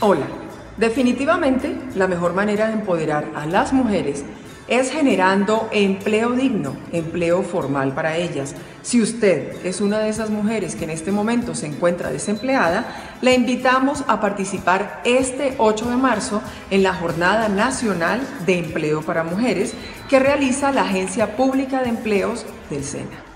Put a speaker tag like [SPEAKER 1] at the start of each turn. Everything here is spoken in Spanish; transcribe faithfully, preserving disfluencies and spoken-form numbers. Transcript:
[SPEAKER 1] Hola, definitivamente la mejor manera de empoderar a las mujeres es generando empleo digno, empleo formal para ellas. Si usted es una de esas mujeres que en este momento se encuentra desempleada, la invitamos a participar este ocho de marzo en la Jornada Nacional de Empleo para Mujeres que realiza la Agencia Pública de Empleos del SENA.